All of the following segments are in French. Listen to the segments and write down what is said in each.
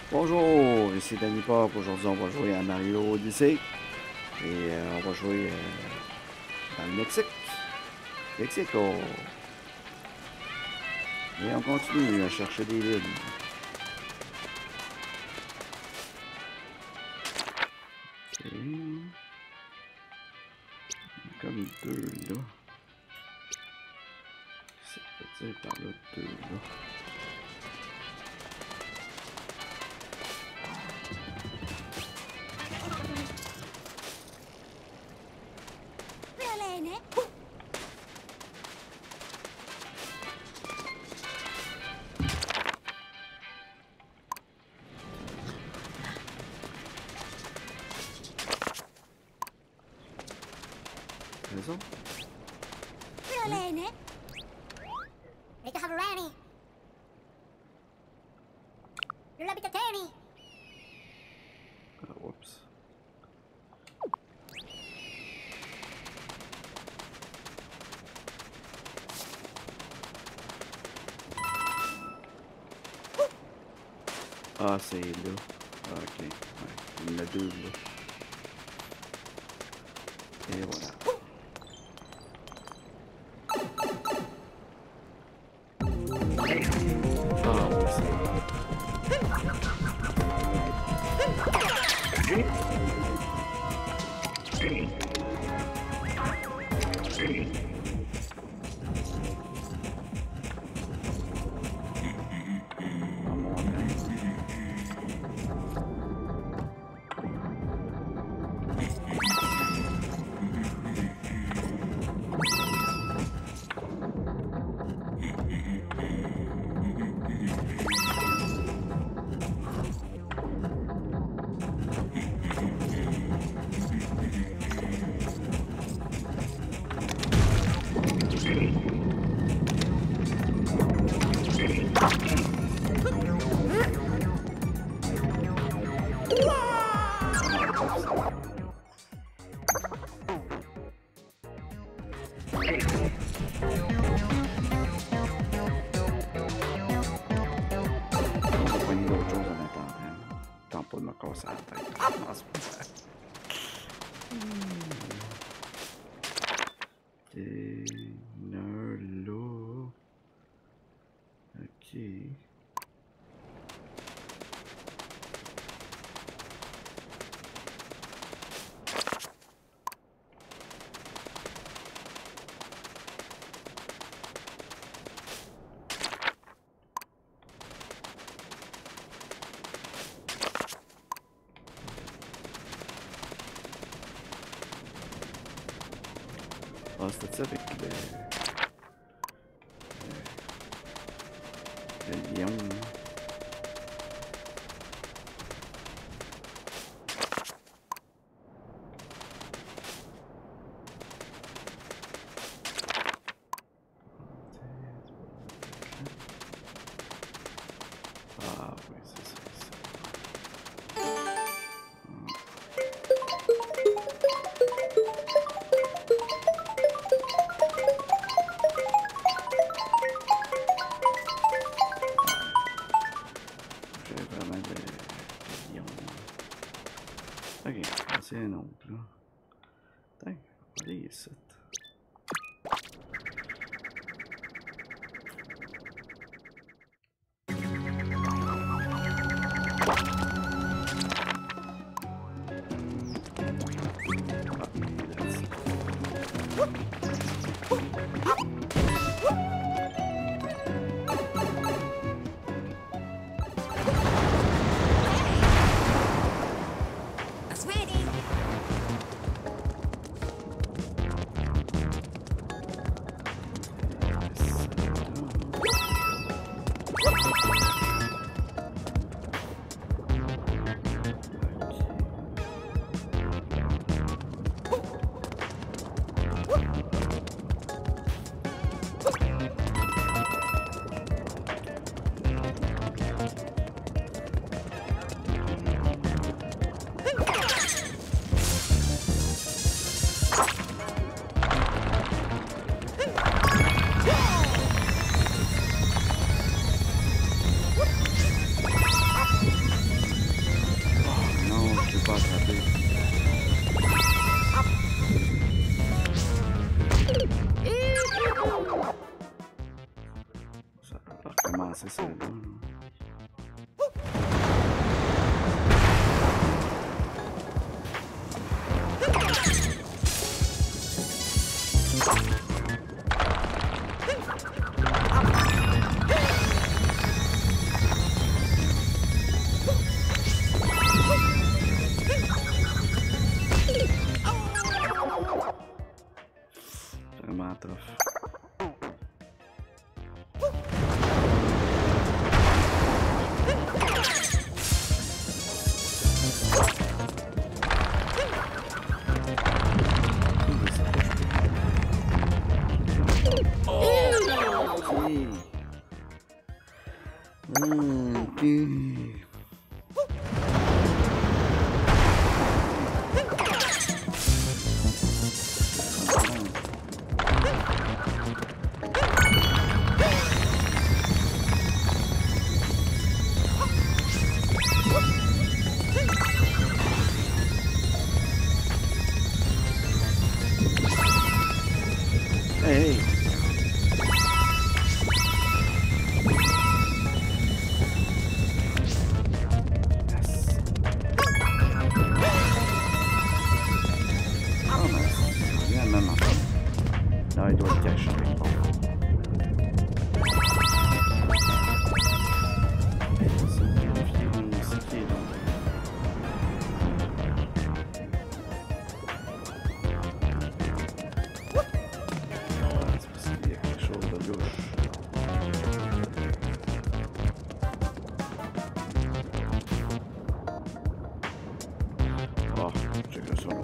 Bonjour, ici Danny Pop. Aujourd'hui, on va jouer à Mario Odyssey. Et on va jouer dans le Mexique. Mexico. Et on continue à chercher des villes. Ok. Comme deux là. C'est peut-être par là, deux là. C'est ça? Ah, oups. Ah, c'est là. Ah, ok. Ouais. Il y en a deux là. Et voilà. Ah, oui, pas de me casser la tête. Ah, c'est pas ça. Ok, il y en a un là. Ok. Ah, c'était ça avec le lion. Ah, oui, c'est ça. J'ai vraiment de lion. Ok, c'est un autre là. Tiens, on va aller ici. pas attraper. Ça peut pas recommencer ça. Vraiment tough. Hey! Il doit le cacher quelque part. C'est qui est donc? C'est parce qu'il y a quelque chose de louche. Ah, check le son.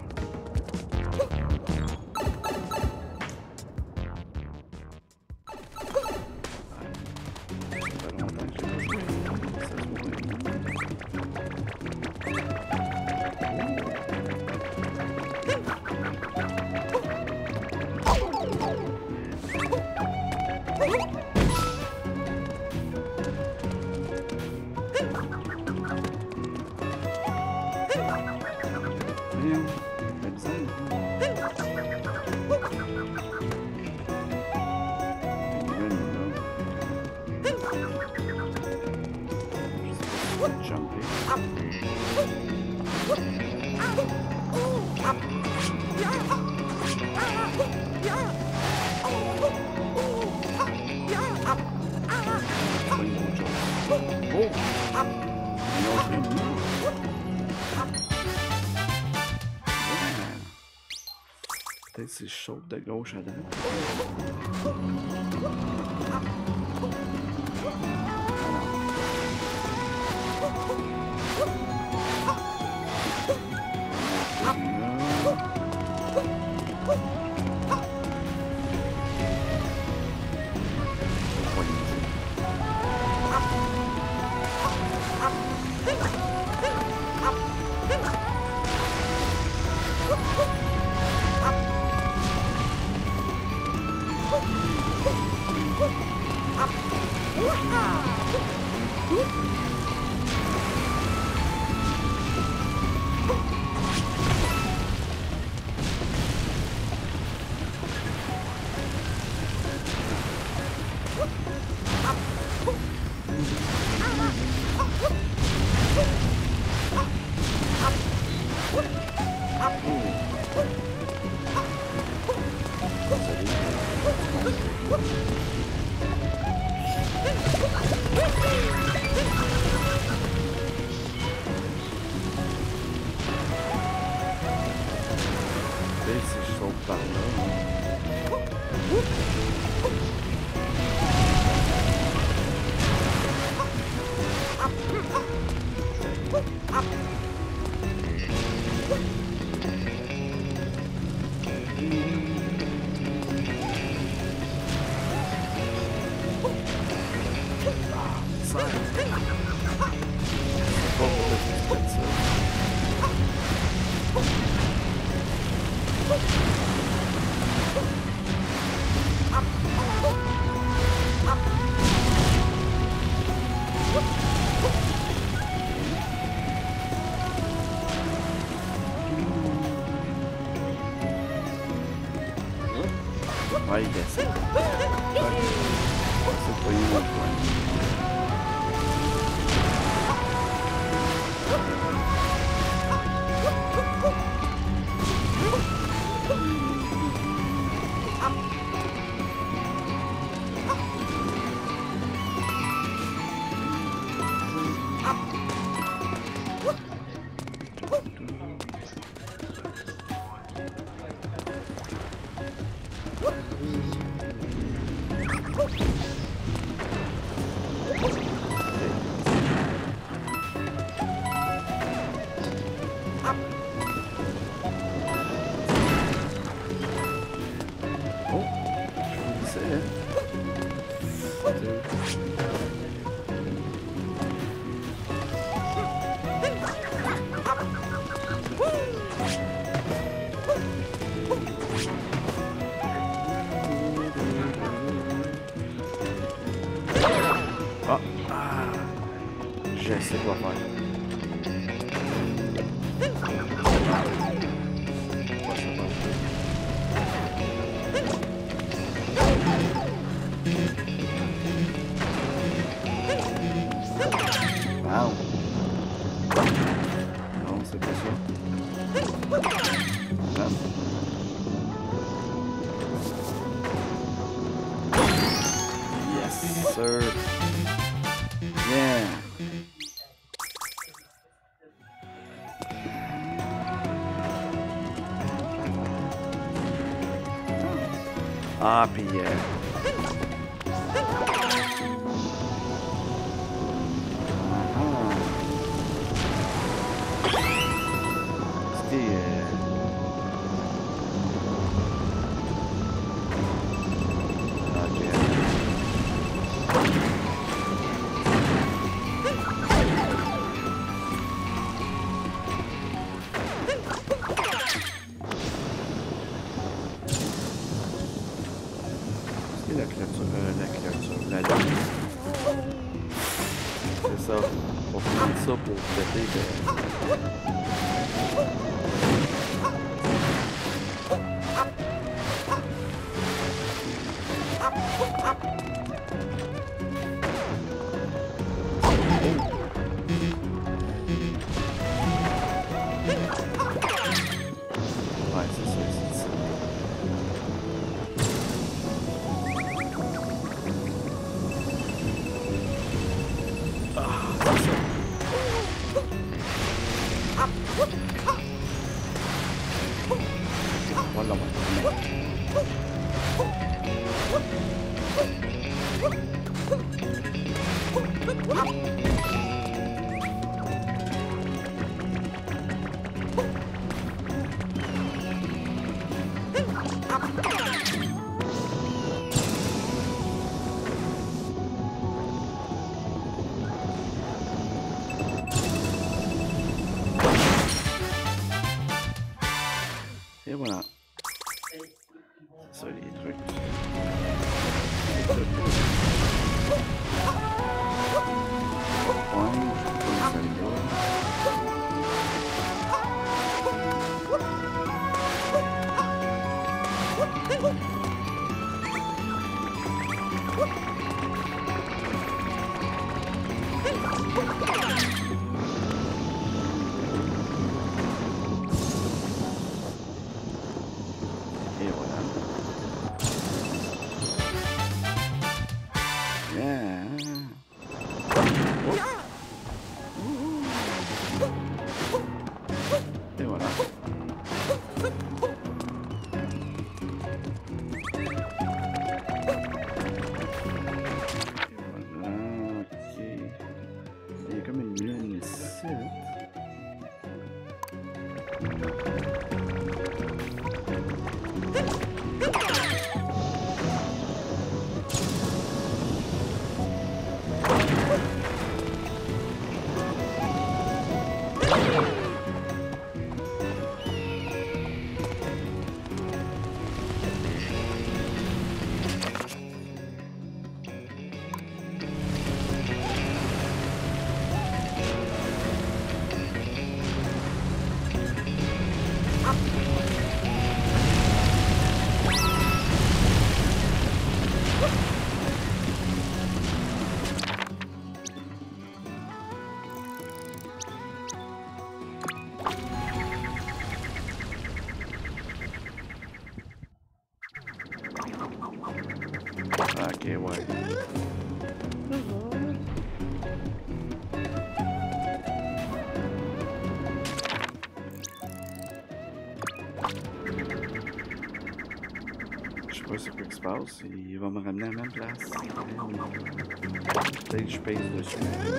Peut-être c'est chaud de gauche à droite. Ouais, il descend. C'est pas une autre fois. Je sais quoi faire. Wow. Non, c'est pas ça. Non. Yes, sir. Yeah. Ah, puis c'était la créature, la lune. C'est ça. On va prendre ça pour péter Ouais, c'est ça, c'est ça. Voilà, et voilà. C'est ça les trucs. Et voilà. Yeah. Et voilà. Il y a comme une lune ici. ouais. Je sais pas c'est quoi qui se passe. Il va me ramener à la même place. Peut-être que je pèse dessus.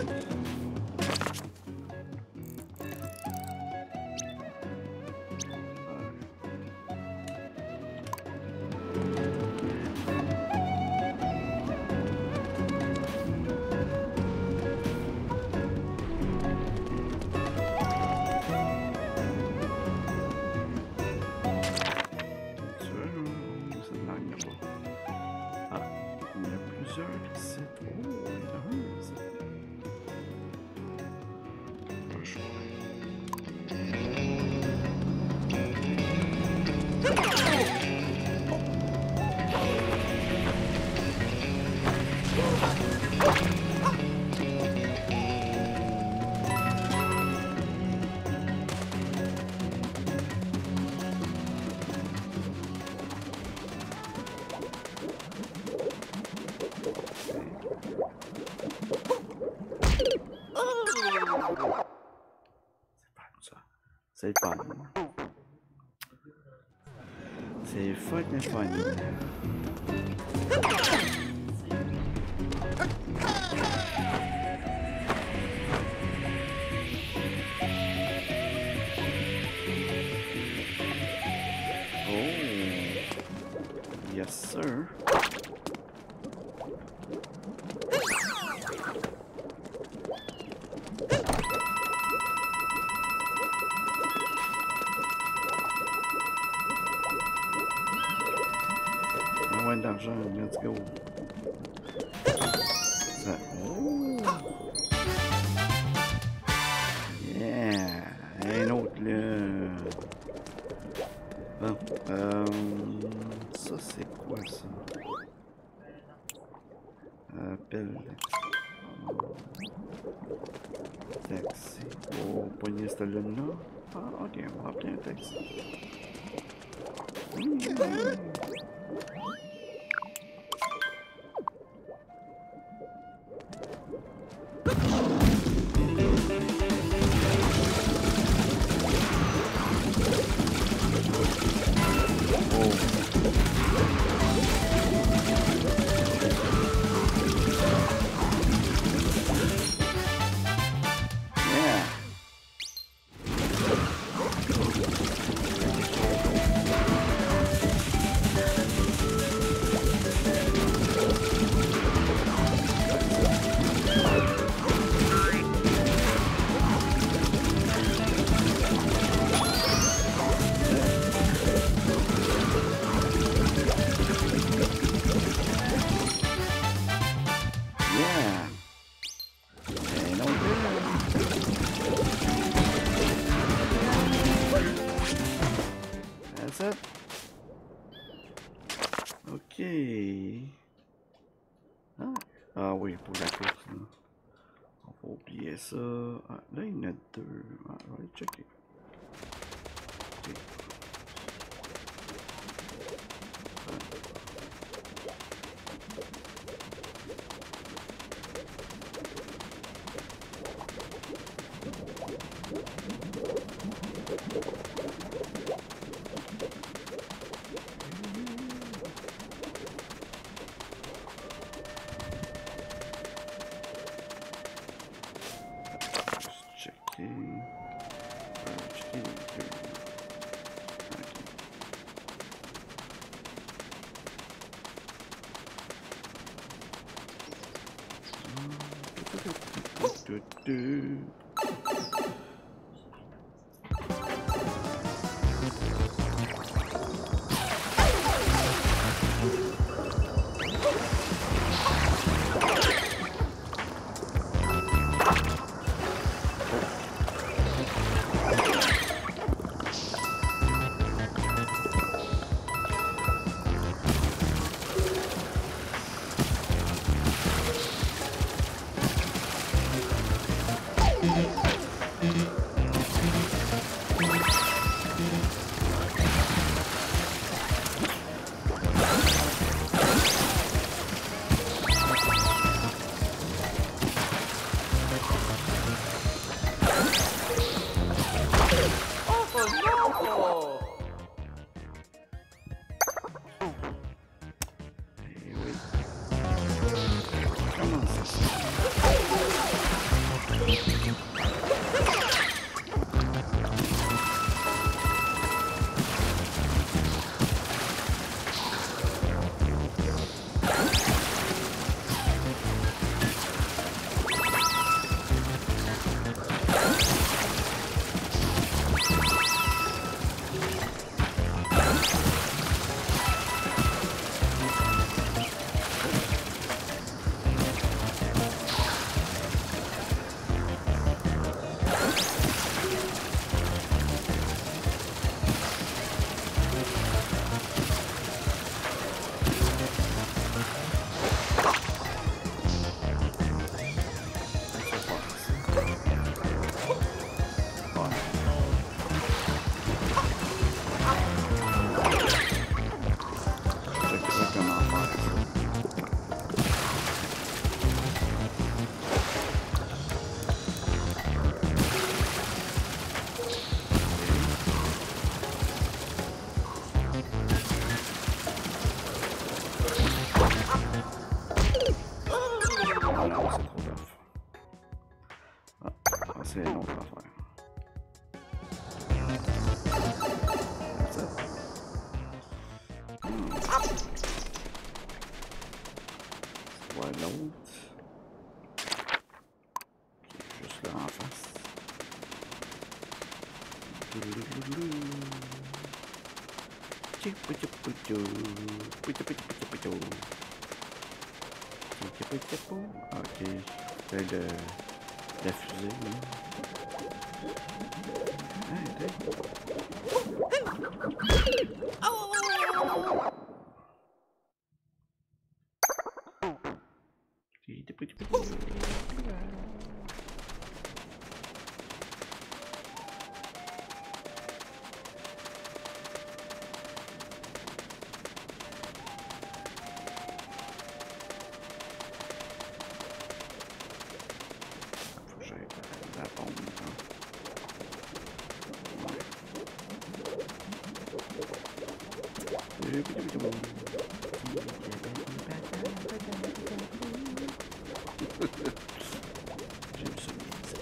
C'est fun. C'est fucking funny. Oh, yes sir. D'argent, let's go. Ça, oh. Yeah, un autre là. Bon, ça c'est quoi ça? Appel. Taxi. Oh, poigner cette lune là. Ah, ok, on va appeler un taxi. Ok. Ah oui, pour la course. Là. On va oublier ça. Ah, là, il y en a deux. Ah, on va aller checker. Okay. c'est une autre affaire. Ça. Voilà l'autre. Juste là en face. Ok, c'est de la fusée. La bombe. J'aime ça.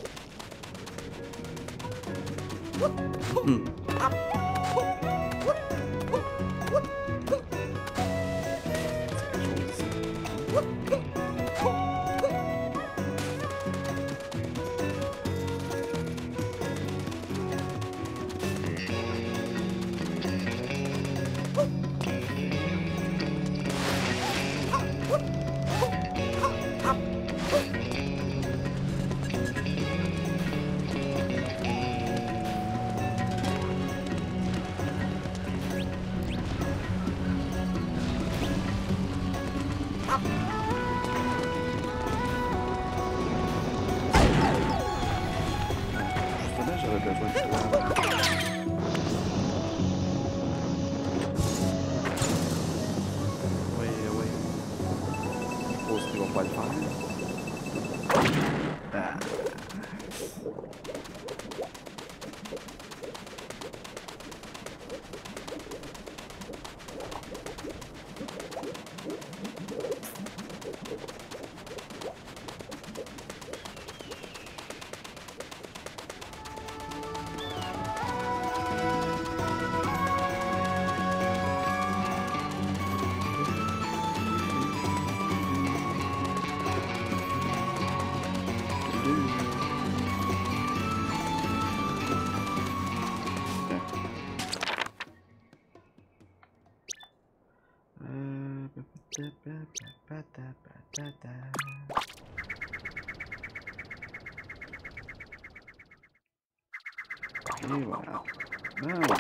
J'aurais besoin de toi. Oui, oui. Je suppose qu'il va pas le faire. Ah. Et voilà. Ah.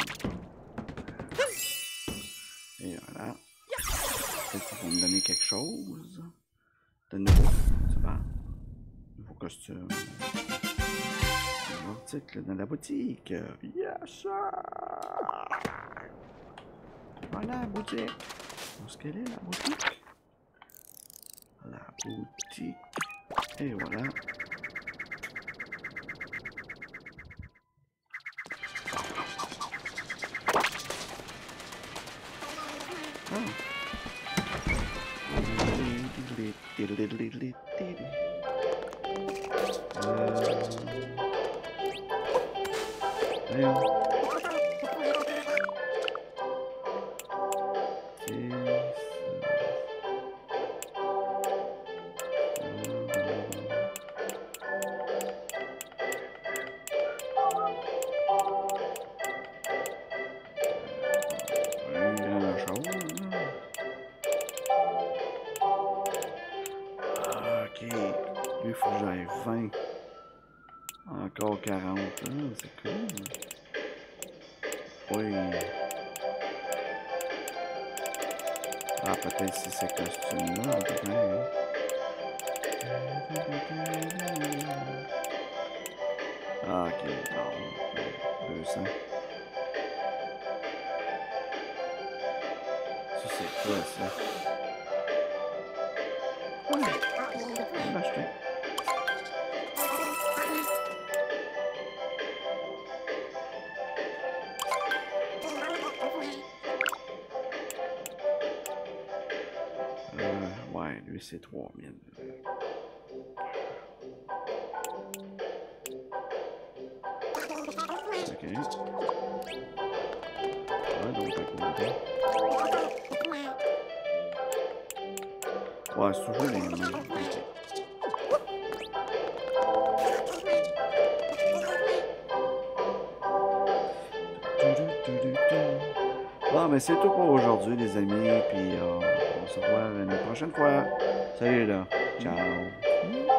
Et voilà. Peut-être qu'ils vont me donner quelque chose. De nouveau. C'est bon. Nouveau costume. Nouveau article dans la boutique. Yes, sir! Voilà la boutique. Où est-ce qu'elle est, la boutique? La boutique. Et voilà. Il faut que j'aille 20. Encore 40. Ah, c'est cool. Oui. Ah, peut-être si c'est costume-là, en tout cas. Ah, ok. Non. 200. Ça, c'est quoi, ça? Ouais. On va l'acheter. Ouais, lui, c'est 3000. OK. Ouais, donc à côté. Ouais, c'est toujours les mêmes. OK. Bon, mais c'est tout pour aujourd'hui, les amis. Puis on se revoit une prochaine fois. Salut là. Ciao.